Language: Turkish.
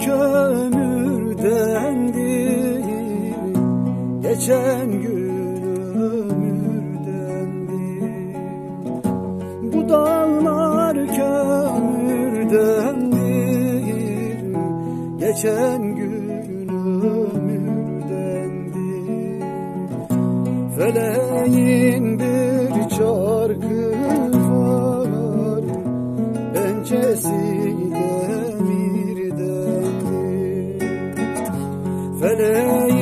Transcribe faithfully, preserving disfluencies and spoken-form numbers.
kömürdendir, geçen gün ömürdendir. Bu dağlar kömürdendir, geçen gün ömürdendir. Feleğin bir çarkı var, pençesi demirdendir. Feleğin